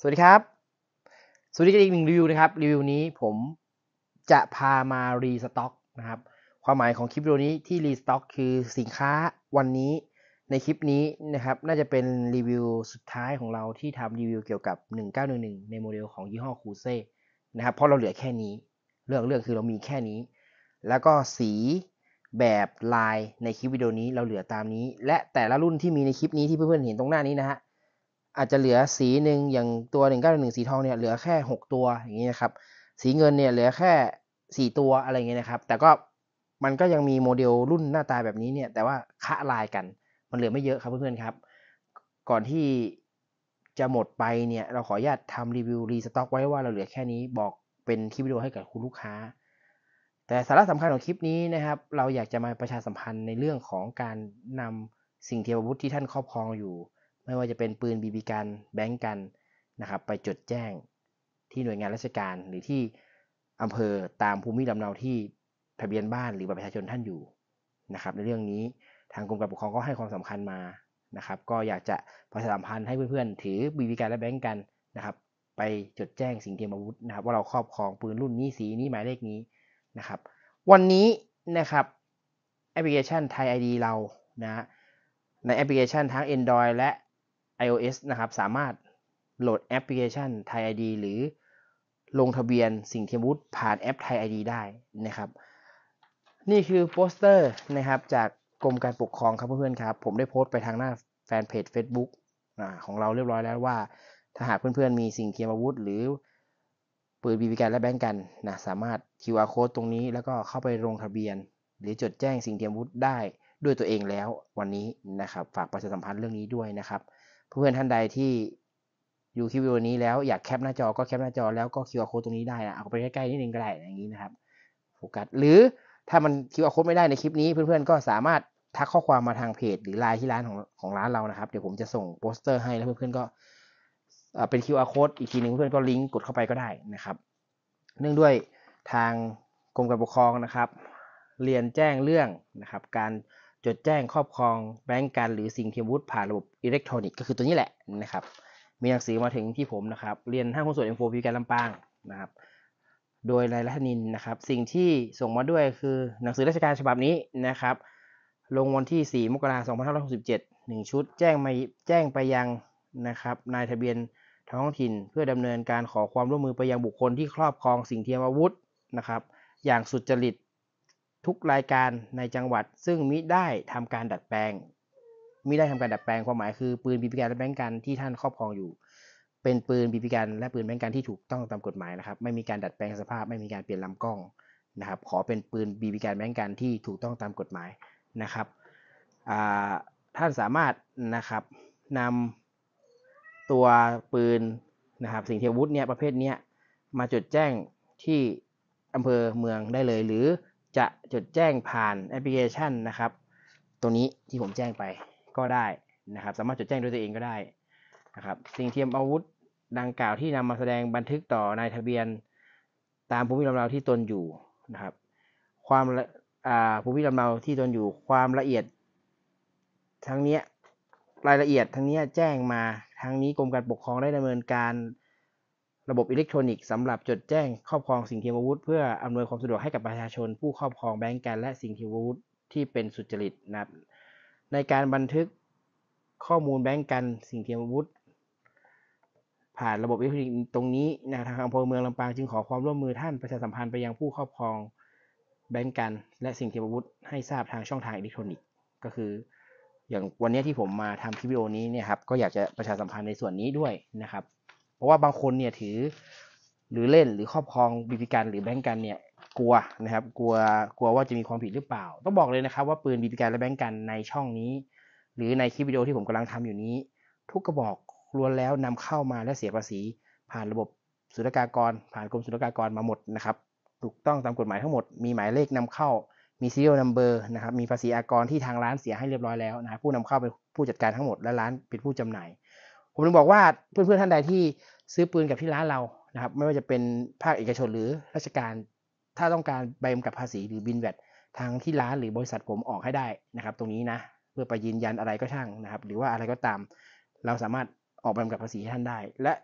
สวัสดีครับสวัสดีกันอีกหนึ่งรีวิวนะครับรีวิวนี้ผมจะพามารีสต็อกนะครับความหมายของคลิปวิดีโอนี้ที่รีสต็อกคือสินค้าวันนี้ในคลิปนี้นะครับน่าจะเป็นรีวิวสุดท้ายของเราที่ทำรีวิวเกี่ยวกับ1911ในโมเดลของยี่ห้อคูเซ่นะครับเพราะเราเหลือแค่นี้เรื่องคือเรามีแค่นี้แล้วก็สีแบบลายในคลิปวิดีโอนี้เราเหลือตามนี้และแต่ละรุ่นที่มีในคลิปนี้ที่เพื่อนๆเห็นตรงหน้านี้นะฮะอาจจะเหลือสีหนึ่งอย่างตัว1911สีทองเนี่ยเหลือแค่6ตัวอย่างนี้นะครับสีเงินเนี่ยเหลือแค่4ตัวอะไรอย่างเงี้ยนะครับแต่ก็มันก็ยังมีโมเดลรุ่นหน้าตาแบบนี้เนี่ยแต่ว่าคะลายกันมันเหลือไม่เยอะครับเพื่อนๆครับก่อนที่จะหมดไปเนี่ยเราขออนุญาตทำรีวิวรีสต็อกไว้ว่าเราเหลือแค่นี้บอกเป็นคลิปวิดีโอให้กับคุณลูกค้าแต่สาระสำคัญของคลิปนี้นะครับเราอยากจะมาประชาสัมพันธ์ในเรื่องของการนำสิ่งเทียมอาวุธที่ท่านครอบครองอยู่ไม่ว่าจะเป็นปืนบีบีกันแบงก์กันนะครับไปจดแจ้งที่หน่วยงานราชการหรือที่อำเภอตามภูมิลำเนาที่ทะเบียนบ้านหรือบัตรประชาชนท่านอยู่นะครับในเรื่องนี้ทางกรมการปกครองก็ให้ความสำคัญมานะครับก็อยากจะประชาสัมพันธ์ให้เพื่อนๆถือบีบีกันและแบงก์กันนะครับไปจดแจ้งสิ่งเทียมอาวุธนะครับว่าเราครอบครองปืนรุ่นนี้สีนี้หมายเลขนี้นะครับวันนี้นะครับแอปพลิเคชัน Thai ID เรานะในแอปพลิเคชันทั้ง Android และ iOS นะครับสามารถโหลดแอปพลิเคชัน Thai ID หรือลงทะเบียนสิ่งเทียมอาวุธผ่านแอป Thai ID ได้นะครับนี่คือโปสเตอร์นะครับจากกรมการปกครองครับเพื่อนๆครับผมได้โพสต์ไปทางหน้าแฟนเพจ Facebook ของเราเรียบร้อยแล้วว่าถ้าหากเพื่อนๆมีสิ่งเทียมอาวุธหรือปืนบีบีกันและแบงก์กันนะสามารถ QR code ตรงนี้แล้วก็เข้าไปลงทะเบียนหรือจดแจ้งสิ่งเทียมอาวุธได้ด้วยตัวเองแล้ววันนี้นะครับฝากประชาสัมพันธ์เรื่องนี้ด้วยนะครับเพื่อนๆท่านใดที่ดูคลิปวิดีโอนี้แล้วอยากแคปหน้าจอก็แคปหน้าจอแล้วก็ QR code ตรงนี้ได้นะเอาไปใกล้ๆนิดนึงก็ได้อย่างนี้นะครับโฟกัสหรือถ้ามัน QR code ไม่ได้ในคลิปนี้เพื่อนๆก็สามารถทักข้อความมาทางเพจหรือไลน์ที่ร้านของร้านเรานะครับเดี๋ยวผมจะส่งโปสเตอร์ให้แล้วเพื่อนๆก็เป็น QR code อีกทีนึงเพื่อนๆก็ลิงก์กดเข้าไปก็ได้นะครับเนื่องด้วยทางกรมการปกครองนะครับเรียนแจ้งเรื่องนะครับการจดแจ้งครอบครองแบงก์กันหรือสิ่งเทียมอาวุธผ่านระบบอิเล็กทรอนิกส์ก็คือตัวนี้แหละนะครับมีหนังสือมาถึงที่ผมนะครับเรียนห้างหุ้นส่วน M4 พีการลำปางนะครับโดยนายรัตนินนะครับสิ่งที่ส่งมาด้วยคือหนังสือราชการฉบับนี้นะครับลงวันที่4 มกราคม 2567 1 ชุดแจ้งไปยังนะครับนายทะเบียนท้องถิ่นเพื่อดำเนินการขอความร่วมมือไปยังบุคคลที่ครอบครองสิ่งเทียมอาวุธนะครับอย่างสุจริตทุกรายการในจังหวัดซึ่งมิได้ทำการดัดแปลงความหมายคือปืนบีบีกันและแบงก์กันที่ท่านครอบครองอยู่เป็นปืนบีบีกันและปืนแบงก์กันที่ถูกต้องตามกฎหมายนะครับไม่มีการดัดแปลงสภาพไม่มีการเปลี่ยนลำกล้องนะครับขอเป็นปืนบีบีกันแบงก์กันที่ถูกต้องตามกฎหมายนะครับท่านสามารถนะครับนำตัวปืนนะครับสิ่งเทียมอาวุธเนี่ยประเภทนี้มาจดแจ้งที่อำเภอเมืองได้เลยหรือจะจดแจ้งผ่านแอปพลิเคชันนะครับตัวนี้ที่ผมแจ้งไปก็ได้นะครับสามารถจดแจ้งด้วยตัวเองก็ได้นะครับสิ่งเทียมอาวุธดังกล่าวที่นำมาแสดงบันทึกต่อนายทะเบียนตามภูมิลำเนาที่ตนอยู่นะครับความภูมิลำเนาที่ตนอยู่ความละเอียดทั้งนี้รายละเอียดทั้งนี้แจ้งมาทั้งนี้กรมการปกครองได้ดำเนินการระบบอิเล็กทรอนิกส์สำหรับจดแจ้งครอบครองสิ่งเทียมอาวุธเพื่ออำนวยความสะดวกให้กับประชาชนผู้ครอบครองแบงก์กันและสิ่งเทียมอาวุธที่เป็นสุจริตนะครับในการบันทึกข้อมูลแบงก์กันสิ่งเทียมอาวุธผ่านระบบอิเล็กทรอนิกส์ตรงนี้นะทางอำเภอเมืองลำปางจึงขอความร่วมมือท่านประชาสัมพันธ์ไปยังผู้ครอบครองแบงก์กันและสิ่งเทียมอาวุธให้ทราบทางช่องทางอิเล็กทรอนิกส์ก็คืออย่างวันนี้ที่ผมมาทำคลิปวิดีโอนี้เนี่ยครับก็อยากจะประชาสัมพันธ์ในส่วนนี้ด้วยนะครับเพราะว่าบางคนเนี่ยถือหรือเล่นหรือครอบครองบีบีกันหรือแบงก์กันเนี่ยกลัวนะครับกลัวว่าจะมีความผิดหรือเปล่าต้องบอกเลยนะครับว่าปืนบีบีกันและแบงก์กันในช่องนี้หรือในคลิปวิดีโอที่ผมกำลังทำอยู่นี้ทุกกระบอกล้วนแล้วนำเข้ามาและเสียภาษีผ่านระบบศุลกากรผ่านกรมศุลกากรมาหมดนะครับถูกต้องตามกฎหมายทั้งหมดมีหมายเลขนำเข้ามี serial number นะครับมีภาษีอากรที่ทางร้านเสียให้เรียบร้อยแล้วนะครับผู้นำเข้าเป็นผู้จัดการทั้งหมดและร้านเป็นผู้จำหน่ายผมถึงบอกว่าเพื่อนๆท่านใดที่ซื้อปืนกับที่ร้านเรานะครับไม่ว่าจะเป็นภาคเอกชนหรือราชการถ้าต้องการใบกำกับภาษีหรือบิลแวตทางที่ร้านหรือบริษัทผมออกให้ได้นะครับตรงนี้นะเพื่อไปยืนยันอะไรก็ช่างนะครับหรือว่าอะไรก็ตามเราสามารถออกใบกำกับภาษีให้ท่านได้และ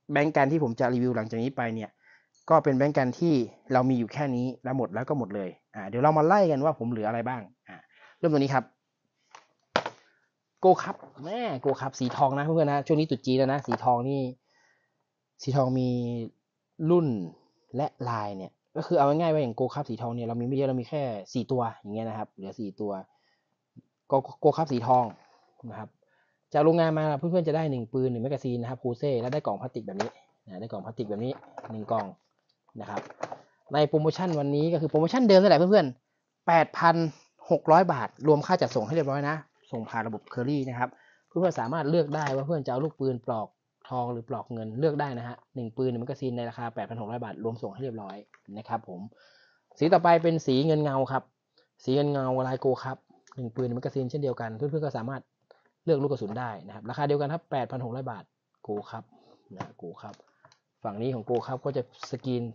แบงก์กันที่ผมจะรีวิวหลังจากนี้ไปเนี่ยก็เป็นแบงก์กันที่เรามีอยู่แค่นี้แล้วหมดแล้วก็หมดเลยเดี๋ยวเรามาไล่กันว่าผมเหลืออะไรบ้างเริ่มตัวนี้ครับโกคัพแม่โกคัพสีทองนะเพื่อนๆนะช่วงนี้ตรุษจีนแล้วนะสีทองนี่สีทองมีรุ่นและลายเนี่ยก็คือเอาง่ายๆว่าอย่างโกคัพสีทองเนี่ยเรามีไม่เยอะเรามีแค่4ตัวอย่างเงี้ยนะครับเหลือ4ตัวโกคัพสีทองนะครับจากโรงงานมาเพื่อนๆจะได้1ปืน1แมกกาซีนนะครับคูเซ่แล้วได้กล่องพลาสติกแบบนี้ได้กล่องพลาสติกแบบนี้1กล่องนะครับในโปรโมชั่นวันนี้ก็คือโปรโมชั่นเดิมนั่นแหละเพื่อนๆ 8,600 บาทรวมค่าจัดส่งให้เรียบร้อยนะส่งผ่านระบบเคอรี่นะครับเพื่อนๆสามารถเลือกได้ว่าเพื่อนจะเอาลูกปืนปลอกทองหรือปลอกเงินเลือกได้นะฮะ1ปืน1แมกกาซีนในราคา 8,600 บาทรวมส่งให้เรียบร้อยนะครับผมสีต่อไปเป็นสีเงินเงาครับสีเงินเงาลายโกครับ1ปืน1แมกกาซีนเช่นเดียวกันเพื่อนๆก็สามารถเลือกลูกกระสุนได้นะครับราคาเดียวกันครับ 8,600 บาทโกครับนะโกครับฝั่งนี้ของโกครับก็จะสกรีน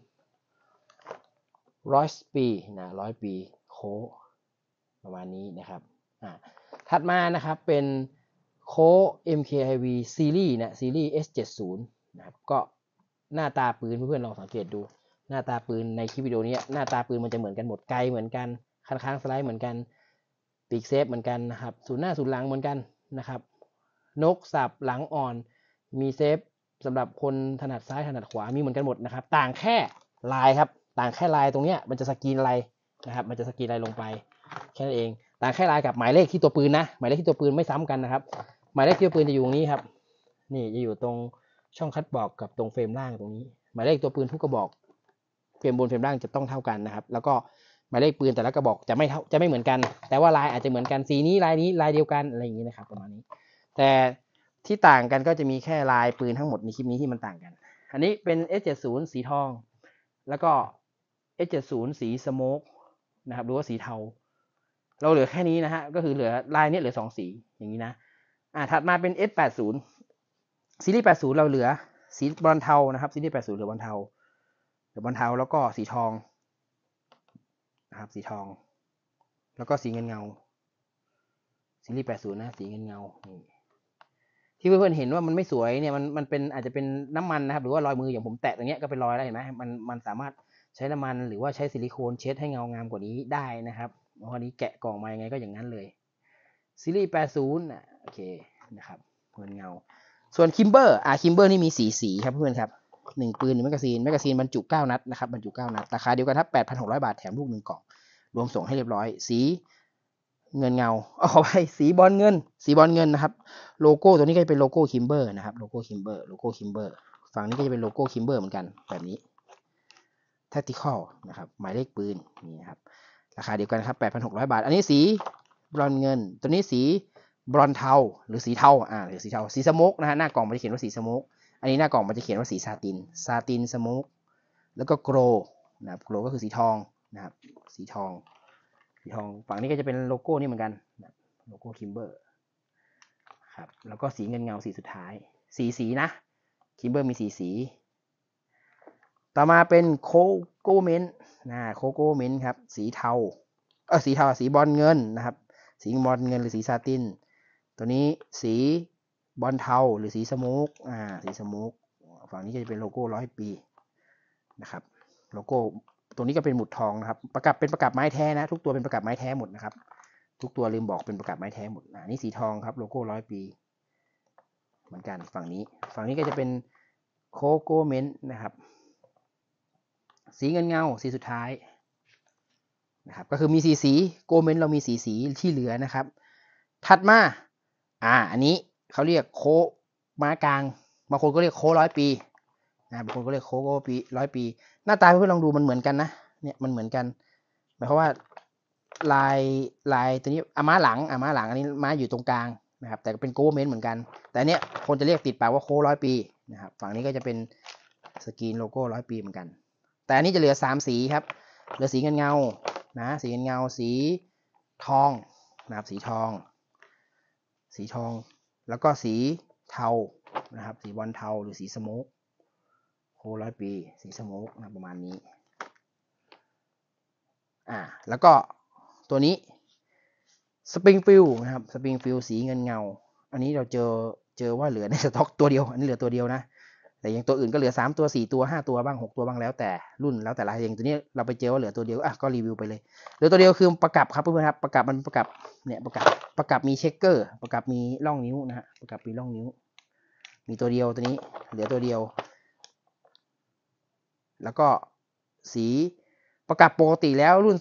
100 ปีนะ100 ปีโคประมาณนี้นะครับถัดมานะครับเป็นโค้ MKIV ซีรีส์นะซีรีส์ S70 นะครับก็หน้าตาปืนเพื่อนๆลองสังเกตดูหน้าตาปืนในคลิปวิดีโอนี้หน้าตาปืนมันจะเหมือนกันหมดไกลเหมือนกันคันค้างสไลด์เหมือนกันปีกเซฟเหมือนกันนะครับศูนย์หน้าศูนย์หลังเหมือนกันนะครับนกสับหลังอ่อนมีเซฟสำหรับคนถนัดซ้ายถนัดขวามีเหมือนกันหมดนะครับต่างแค่ลายครับต่างแค่ลายตรงเนี้ยมันจะสกรีนอะไรนะครับมันจะสกรีนอะไรลงไปแค่นั้นเองต่างแค่ลายกับหมายเลขที่ตัวปืนนะหมายเลขที่ตัวปืนไม่ซ้ำกันนะครับหมายเลขที่ตัวปืนจะอยู่ตรงนี้ครับนี่จะอยู่ตรงช่องคัดบอกกับตรงเฟรมล่างตรงนี้หมายเลขตัวปืนทุกกระบอกเฟรมบนเฟรมล่างจะต้องเท่ากันนะครับแล้วก็หมายเลขปืนแต่ละกระบอกจะไม่เหมือนกันแต่ว่าลายอาจจะเหมือนกันสีนี้ลายนี้ลายเดียวกันอะไรอย่างนี้นะครับประมาณนี้แต่ที่ต่างกันก็จะมีแค่ลายปืนทั้งหมดในคลิปนี้ที่มันต่างกันอันนี้เป็น S70 สีทองแล้วก็ S70 สีสโมกนะครับหรือว่าสีเทาเราเหลือแค่นี้นะฮะก็คือเหลือลายนี้เหลือ2สีอย่างนี้นะถัดมาเป็น S80 ซีรีส์80เราเหลือสีบรอนเทานะครับซีรีส์80เหลือบรอนเทาแล้วก็สีทองนะครับสีทองแล้วก็สีเงินเงาซีรีส์80นะสีเงินเงาที่เพื่อนๆเห็นว่ามันไม่สวยเนี่ยมันเป็นอาจจะเป็นน้ำมันนะครับหรือว่ารอยมืออย่างผมแตะตรงนี้ก็เป็นรอยแล้วเห็นไหมมันสามารถใช้น้ำมันหรือว่าใช้ซิลิโคนเช็ดให้เงางามกว่านี้ได้นะครับวันนี้แกะกล่องมายังไงก็อย่างนั้นเลยซีรีส์80โอเคนะครับเงินเงาส่วนคิมเบอร์คิมเบอร์นี่มีสีครับเพื่อนครับ1ปืน1แมกกาซีนบรรจุ9นัดนะครับบรรจุ9นัดราคาเดียวกันครับ 8,600 บาทแถมลูก1กล่องรวมส่งให้เรียบร้อยสีเงินเงาขอไปสีบอลเงินนะครับโลโก้ตัวนี้ก็จะเป็นโลโก้คิมเบอร์นะครับโลโก้คิมเบอร์ฝั่งนี้ก็จะเป็นโลโก้คิมเบอร์เหมือนกันแบบนี้tactical นะครับหมายเลขปืนนี่นะครับราคาเดียวกันครับ 8,600 บาทอันนี้สีบรอนเงินตัวนี้สีบรอนเทาหรือสีเทาหรือสีเทาสีสโมกนะฮะหน้ากล่องมันจะเขียนว่าสีสโมกอันนี้หน้ากล่องมันจะเขียนว่าสีซาตินสโมกแล้วก็โกลนะครับโกลก็คือสีทองนะครับสีทองฝั่งนี้ก็จะเป็นโลโก้นี่เหมือนกันโลโก้คิมเบอร์ครับแล้วก็สีเงินเงาสีสุดท้ายสีนะคิมเบอร์มีสีต่อมาเป็นโคโกเมนโคโกเมนครับสีเทาสีบอลเงินนะครับสีบอลเงินหรือสีซาตินตัวนี้สีบอลเทาหรือสีสโมกสีสโมกฝั่งนี้ก็จะเป็นโลโก้100 ปีนะครับโลโก้ตรงนี้ก็เป็นหมุดทองนะครับเป็นประกับไม้แท้นะทุกตัวเป็นประกับไม้แท้หมดนะครับทุกตัวลืมบอกเป็นประกับไม้แท้หมดนี่สีทองครับโลโก้100 ปีเหมือนกันฝั่งนี้ก็จะเป็นโคโกเมนนะครับสีเงินเงาสีสุดท้ายนะครับก็คือมีสีโกเมนเรามีสีที่เหลือนะครับถัดมาอันนี้เขาเรียกโคม้ากลางบางคนก็เรียกโค100 ปีบางคนก็เรียกโคปี100 ปีหน้าตาเพื่อนลองดูมันเหมือนกันนะเนี่ยมันเหมือนกันหมายความว่าลายตัวนี้ม้าหลังอันนี้ม้าอยู่ตรงกลางนะครับแต่เป็นโกเมนเหมือนกันแต่เนี้ยคนจะเรียกติดปากว่าโค100 ปีนะครับฝั่งนี้ก็จะเป็นสกรีนโลโก้100 ปีเหมือนกันแต่อันนี้จะเหลือ3สีครับเหลือสีเงินเงาสีเงินเงาสีทองนะครับสีทองแล้วก็สีเทานะครับสีบอลเทาหรือสีสโมกโค100 ปีสีสโมกนะประมาณนี้แล้วก็ตัวนี้สปริงฟิลนะครับสปริงฟิลสีเงินเงาอันนี้เราเจอว่าเหลือในสต็อกตัวเดียวอันนี้เหลือตัวเดียวนะแต่อย่างตัวอื่นก็เหลือ3ตัว4ตัว5ตัวบ้าง6ตัวบ้างแล้วแต่รุ่นแล้วแต่ละอย่างตัวนี้เราไปเจอว่าเหลือตัวเดียวก็รีวิวไปเลยเหลือตัวเดียวคือประกับครับเพื่อนๆครับประกับมันประกับเนี่ยประกับมีเช็คเกอร์ประกับมีร่องนิ้วนะฮะประกับมีร่องนิ้วมีตัวเดียวตัวนี้เหลือตัวเดียวแล้วก็สีประกับปกติแล้วรุ่น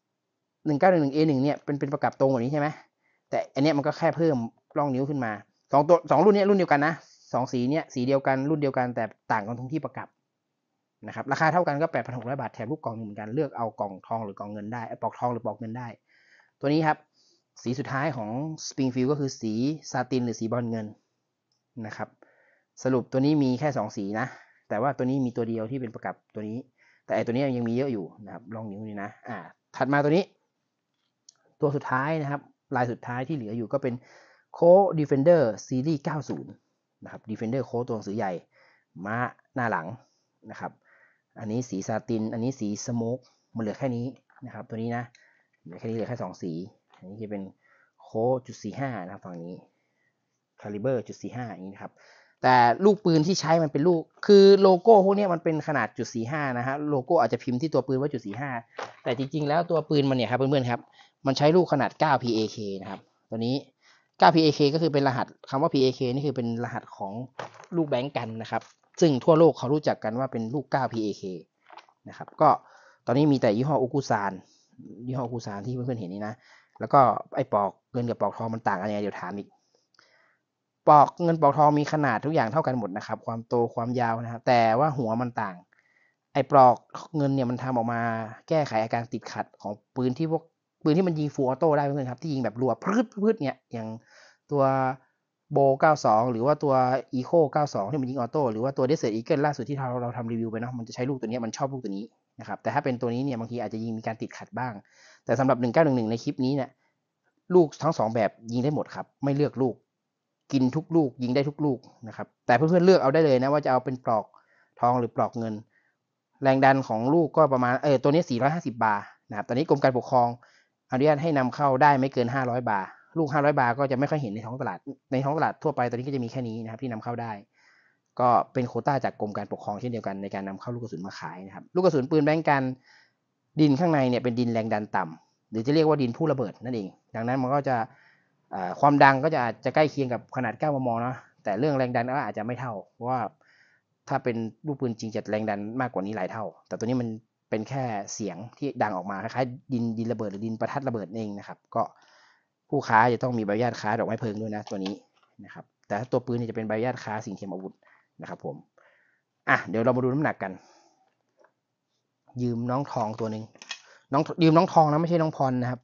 M1911A1 เนี่ยเป็นประกับตรงกว่านี้ใช่ไหมแต่อันนี้มันก็แค่เพิ่มร่องนิ้วขึ้นมา2รุ่นนี้รุ่นเดียวกันนะ2สีเนี่ยสีเดียวกันรุ่นเดียวกันแต่ต่างกันตรงที่ประกับนะครับราคาเท่ากันก็ 8,600 บาทแถมลูกกล่องเหมือนกันเลือกเอากล่องทองหรือกล่องเงินได้ปลอกทองหรือปลอกเงินได้ตัวนี้ครับสีสุดท้ายของ Springfield ก็คือสีซาตินหรือสีบอลเงินนะครับสรุปตัวนี้มีแค่2สีนะแต่ว่าตัวนี้มีตัวเดียวที่เป็นประกับตัวนี้แต่ไอตัวนี้ยังมีเยอะอยู่นะครับลองนิ้วนี่นะถัดมาตัวนี้ตัวสุดท้ายนะครับลายสุดท้ายที่เหลืออยู่ก็เป็น Colt Defender Series 90นะครับ Defender Colt ตัวหนังสือใหญ่ม้าหน้าหลังนะครับอันนี้สีซาตินอันนี้สีสโมกมันเหลือแค่นี้นะครับตัวนี้นะเหลือแค่นี้เหลือแค่2สีอันนี้จะเป็นโค้ดจุด45นะครับฝั่งนี้คาลิเบอร์จุด45อย่างนี้ครับแต่ลูกปืนที่ใช้มันเป็นลูกคือโลโก้พวกนี้มันเป็นขนาดจุด45นะฮะโลโก้อาจจะพิมพ์ที่ตัวปืนว่าจุด45แต่จริงๆแล้วตัวปืนมันเนี่ยครับเพื่อนๆครับมันใช้ลูกขนาด9 PAK นะครับตัวนี้9 PAK ก็คือเป็นรหัสคำว่า PAK นี่คือเป็นรหัสของลูกแบงก์กันนะครับซึ่งทั่วโลกเขารู้จักกันว่าเป็นลูก9 PAK นะครับก็ตอนนี้มีแต่ยี่ห้ออุกุซานที่เพื่อนๆเห็นนี่นะแล้วก็ไอ้ปลอกเงินกับปลอกทองมันต่างกันยังไงเดี๋ยวถามอีกปลอกเงินปลอกทองมีขนาดทุกอย่างเท่ากันหมดนะครับความโตความยาวนะครับแต่ว่าหัวมันต่างไอ้ปลอกเงินเนี่ยมันทำออกมาแก้ไขอาการติดขัดของปืนที่มันยิงฟูลออโต้ได้เพื่อนๆครับที่ยิงแบบรัวพืดเนี่ยอย่างตัวโบ92หรือว่าตัว Eco 92ที่มันยิงออโต้หรือว่าตัว Desert Eagle ล่าสุดที่เราทำรีวิวไปเนาะมันจะใช้ลูกตัวนี้มันชอบลูกตัวนี้นะครับแต่ถ้าเป็นตัวนี้เนี่ยบางทีอาจจะยิงมีการติดขัดบ้างแต่สำหรับ1911ในคลิปนี้เนี่ยลูกทั้ง2แบบยิงได้หมดครับไม่เลือกลูกกินทุกลูกยิงได้ทุกลูกนะครับแต่เพื่อนๆเลือกเอาได้เลยนะว่าจะเอาเป็นปลอกทองหรือปลอกเงินแรงดันของลูกก็ประมาณตัวนี้450 บาร์นะครับตอนนี้กรมการปกครองอนุญาตให้นำเข้าได้ไม่เกิน500 บาร์ลูก500 บาร์ก็จะไม่ค่อยเห็นในท้องตลาดทั่วไปตอนนี้ก็จะมีแค่นี้นะครับที่นำเข้าได้ก็เป็นโควต้าจากกรมการปกครองเช่นเดียวกันในการนำเข้าลูกกระสุนมาขายนะครับลูกกระสุนปืนแบงก์กันดินข้างในเนี่ยเป็นดินแรงดันต่ำหรือจะเรียกว่าดินผู้ระเบิดนั่นเองดังนั้นมันก็จะความดังก็จะใกล้เคียงกับขนาด9 มมนะแต่เรื่องแรงดันก็อาจจะไม่เท่าเพราะว่าถ้าเป็นลูกปืนจริงจะแรงดันมากกว่านี้หลายเท่าแต่ตัวนี้มันเป็นแค่เสียงที่ดังออกมาคล้ายๆดินระเบิดหรือดินประทัดระเบิดเองนะครับก็ผู้ค้าจะต้องมีใบอนุญาตค้าดอกไม้เพลิงด้วยนะตัวนี้นะครับแต่ตัวปืนจะเป็นใบอนุญาตค้าสิ่งเทียมอาวุธนะครับผมเดี๋ยวเรามาดูน้ำหนักกันยืมน้องทองตัวหนึ่งยืมน้องทองนะไม่ใช่น้องพรนะครับ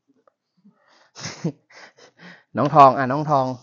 น้องทองน้องทอง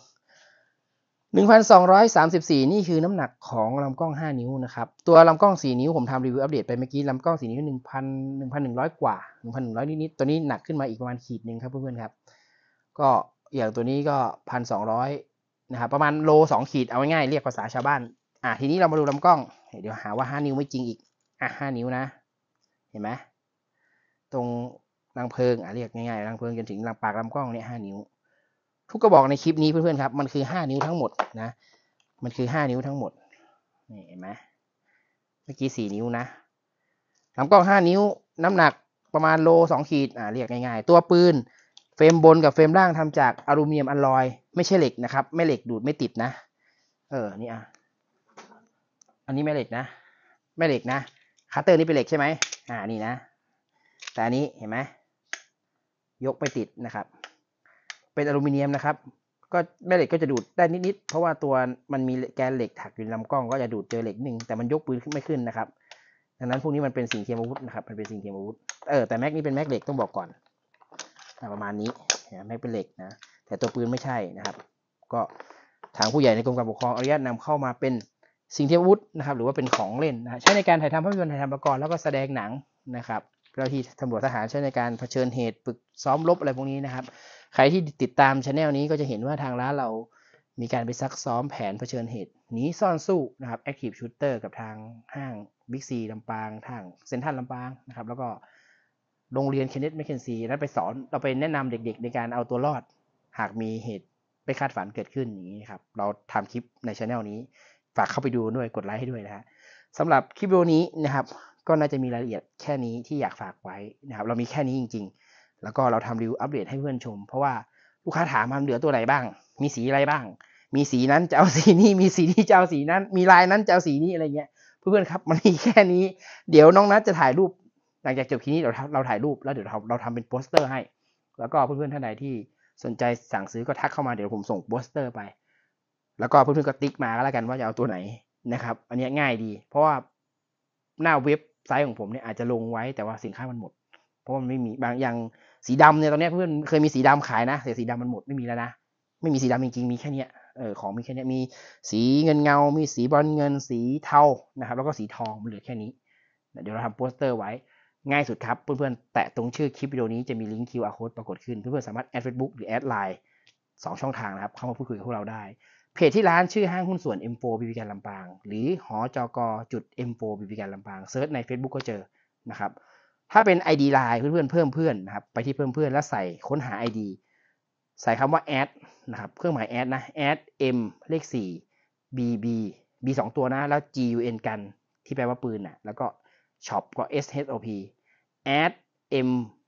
1,234นี่คือน้ำหนักของลำกล้อง5 นิ้วนะครับตัวลำกล้อง4 นิ้วผมทำรีวิวอัปเดตไปเมื่อกี้ลำกล้อง4 นิ้ว 1,100 กว่า 1,100 นิดๆตัวนี้หนักขึ้นมาอีกประมาณขีดนึงครับเพื่อนๆครับก็อย่างตัวนี้ก็ 1,200 นะครับประมาณโล2 ขีดเอาง่ายๆเรียกภาษาชาวบ้านทีนี้เรามาดูลำกล้องเดี๋ยวหาว่า5 นิ้วไม่จริงอีก5 นิ้วนะเห็นไหมตรงรังเพลิงเรียกง่ายๆรังเพลิงจนถึงปากลำกล้องเนี่ย5 นิ้วทุกกระบอกในคลิปนี้เพื่อนๆครับมันคือ5 นิ้วทั้งหมดนะมันคือ5 นิ้วทั้งหมดนี่เห็นไหมเมื่อกี้4 นิ้วนะลำกล้อง5 นิ้วน้ำหนักประมาณโล2 ขีดเรียกง่ายๆตัวปืนเฟรมบนกับเฟรมล่างทำจากอลูมิเนียมอลลอยไม่ใช่เหล็กนะครับไม่เหล็กดูดไม่ติดนะนี่อันนี้ไม่เหล็กนะไม่เหล็กนะคัตเตอร์นี่เป็นเหล็กใช่ไหมนี่นะแต่อันนี้เห็นไหมยกไปติดนะครับเป็นอลูมิเนียมนะครับก็แม่เหล็กก็จะดูดได้นิดๆเพราะว่าตัวมันมีแกนเหล็กถักอยู่ในลำกล้องก็จะดูดเจอเหล็กนึงแต่มันยกปืนขึ้นไม่ขึ้นนะครับดังนั้นพวกนี้มันเป็นสิ่งเทียมอาวุธนะครับมันเป็นสิ่งเทียมอาวุธแต่แม็กนี่เป็นแม็กเหล็กต้องบอกก่อนประมาณนี้แม็กเป็นเหล็กนะแต่ตัวปืนไม่ใช่นะครับก็ทางผู้ใหญ่ในกรมการปกครองอนุญาตนำเข้ามาเป็นสิ่งเทียมอาวุธนะครับหรือว่าเป็นของเล่นนะใช้ในการถ่ายทำภาพยนตร์ถ่ายทำละครแล้วก็แสดงหนังนะครับเจ้าที่ตำรวจทหารใช้ในการเผชิญเหตุฝึกซ้อมรบอะไรพวกนี้นะครับใครที่ติดตามช anel นี้ก็จะเห็นว่าทางร้านเรามีการไปซักซ้อมแผนเผชิญเหตุหนีซ่อนสู้นะครับ Active Shooter กับทางห้างบิ๊กซีลำปางทางเซ็นทรัลลำปางนะครับแล้วก็โรงเรียนเคนเนธแมคเคนซีนั้นไปสอนเราไปแนะนำเด็กๆในการเอาตัวรอดหากมีเหตุไม่คาดฝันเกิดขึ้นอย่างนี้ครับเราทำคลิปในช anel นี้ฝากเข้าไปดูด้วยกดไลค์ให้ด้วยนะฮะสำหรับคลิปวิดีโอนี้นะครับก็น่าจะมีรายละเอียดแค่นี้ที่อยากฝากไว้นะครับเรามีแค่นี้จริงๆแล้วก็เราทำรีวิวอัปเดตให้เพื่อนชมเพราะว่าลูกค้าถามมาเหลือตัวไหนบ้างมีสีอะไรบ้างมีสีนั้นจะเอาสีนี้มีสีนี้จะเอาสีนั้นมีลายนั้นจะเอาสีนี้อะไรเงี้ยเพื่อนๆครับมันมีแค่นี้เดี๋ยวน้องนัทจะถ่ายรูปหลังจากจบคลิปนี้เราถ่ายรูปแล้วเดี๋ยวเราทำเป็นโปสเตอร์ให้แล้วก็เพื่อนๆท่านใดที่สนใจสั่งซื้อก็ทักเข้ามาเดี๋ยวผมส่งโปสเตอร์ไปแล้วก็เพื่อนๆก็ติ๊กมาก็แล้วกันว่าจะเอาตัวไหนนะครับอันนี้ง่ายดีเพราะว่าหน้าเว็บไซต์ของผมเนี่ยอาจจะลงไว้แต่ว่าสินค้ามันหมดเพราะมันไม่มีบางอย่างสีดำเนี่ยตอนนี้เพื่อนเคยมีสีดำขายนะแต่สีดำมันหมดไม่มีแล้วนะไม่มีสีดำจริงๆมีแค่นี้ของมีแค่นี้มีสีเงินเงามีสีบอลเงินสีเทานะครับแล้วก็สีทองมันเหลือแค่นี้เดี๋ยวเราทำโปสเตอร์ไว้ง่ายสุดครับเพื่อนๆแตะตรงชื่อคลิปวิดีโอนี้จะมีลิงก์ QR code ปรากฏขึ้นเพื่อนๆสามารถแอด Facebook หรือแอด Line 2 ช่องทางนะครับเข้ามาพูดคุยกับพวกเราได้เพจที่ร้านชื่อห้างหุ้นส่วน M4 บีบีการลำปางหรือหอจกจุด M4 บีบีการลำปางเซิร์ชใน Facebook ก็เจอนะครับถ้าเป็น ID Line เพื่อนๆเพิ่มเพื่อนนะครับไปที่เพิ่มเพื่อนแล้วใส่ค้นหา ID ใส่คำว่า add นะครับเครื่องหมาย add นะ add m เลข4 bb b 2ตัวนะแล้ว gun กันที่แปลว่าปืนนะแล้วก็ shop ก็ shop add m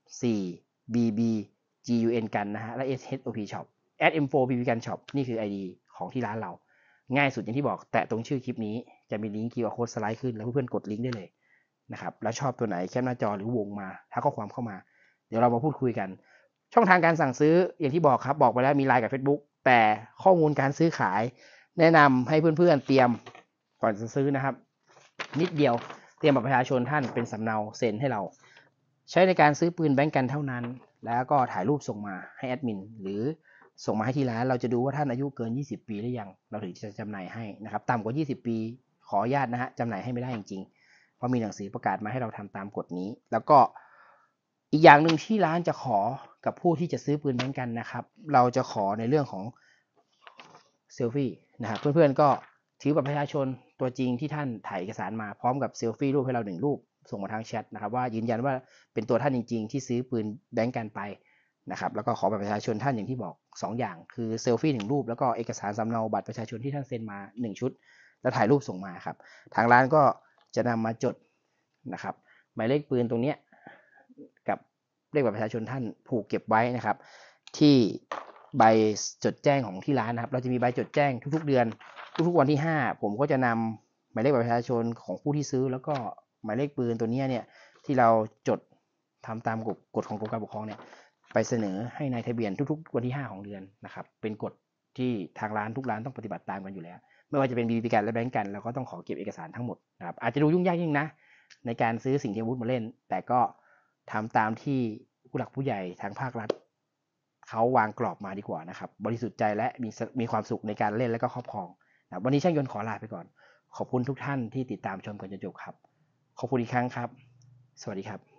4 bb gun กันนะฮะแล้ว shop shop add m4 bb กัน shop นี่คือ ID ของที่ร้านเราง่ายสุดอย่างที่บอกแตะตรงชื่อคลิปนี้จะมีลิงก์ QR code สไลด์ขึ้นแล้วเพื่อนๆกดลิงก์ได้เลยนะครับแล้วชอบตัวไหนแคปหน้าจอหรือวงมาถ้าข้อความเข้ามาเดี๋ยวเรามาพูดคุยกันช่องทางการสั่งซื้ออย่างที่บอกครับบอกไปแล้วมี LINE กับ Facebook แต่ข้อมูลการซื้อขายแนะนำให้เพื่อนๆเตรียมก่อนจะซื้อนะครับนิดเดียวเตรียมบัตรประชาชนท่านเป็นสำเนาเซ็นให้เราใช้ในการซื้อปืนแบงก์กันเท่านั้นแล้วก็ถ่ายรูปส่งมาให้แอดมินหรือส่งมาให้ที่ร้านเราจะดูว่าท่านอายุเกิน20ปีหรือยังเราถึงจะจำหน่ายให้นะครับต่ำกว่า20ปีขออนุญาตนะฮะจำหน่ายให้ไม่ได้จริงๆเพราะมีหนังสือประกาศมาให้เราทำตามกฎนี้แล้วก็อีกอย่างหนึ่งที่ร้านจะขอกับผู้ที่จะซื้อปืนแบงก์กันนะครับเราจะขอในเรื่องของเซลฟี่นะครับเพื่อนๆก็ถือบัตรประชาชนตัวจริงที่ท่านถ่ายเอกสารมาพร้อมกับเซลฟี่รูปให้เรา1รูปส่งมาทางแชทนะครับว่ายืนยันว่าเป็นตัวท่านจริงๆที่ซื้อปืนแบงก์กันไปนะครับแล้วก็ขอบัตรประชาชนท่านอย่างที่บอก2อย่างคือเซลฟี่1รูปแล้วก็เอกสารสำเนาบัตรประชาชนที่ท่านเซ็นมา1ชุดแล้วถ่ายรูปส่งมาครับทางร้านก็จะนำมาจดนะครับหมายเลขปืนตรงนี้กับเลขบัตรประชาชนท่านผูกเก็บไว้นะครับที่ใบจดแจ้งของที่ร้านนะครับเราจะมีใบจดแจ้งทุกๆเดือนทุกๆวันที่5ผมก็จะนำหมายเลขบัตรประชาชนของผู้ที่ซื้อแล้วก็หมายเลขปืนตัวนี้เนี่ยที่เราจดทำตามกฎของกรมการปกครองเนี่ยไปเสนอให้นายทะเบียนทุกๆวันที่5ของเดือนนะครับเป็นกฎที่ทางร้านทุกร้านต้องปฏิบัติตามกันอยู่แล้วไม่ว่าจะเป็นบีบีกันและแบงก์กันเราก็ต้องขอเก็บเอกสารทั้งหมดนะครับอาจจะดูยุ่งยากยิ่งนะในการซื้อสิ่งที่อาวุธมาเล่นแต่ก็ทำตามที่ผู้หลักผู้ใหญ่ทางภาครัฐเขาวางกรอบมาดีกว่านะครับบริสุทธิ์ใจและมีความสุขในการเล่นและก็ครอบครองนะวันนี้ช่างยนต์ขอลาไปก่อนขอบคุณทุกท่านที่ติดตามชมกันจนจบครับขอบคุณอีกครั้งครับสวัสดีครับ